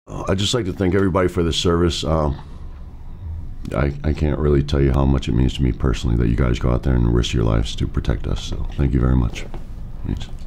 I'd just like to thank everybody for the service. I can't really tell you how much it means to me personally that you guys go out there and risk your lives to protect us. So thank you very much. Thanks.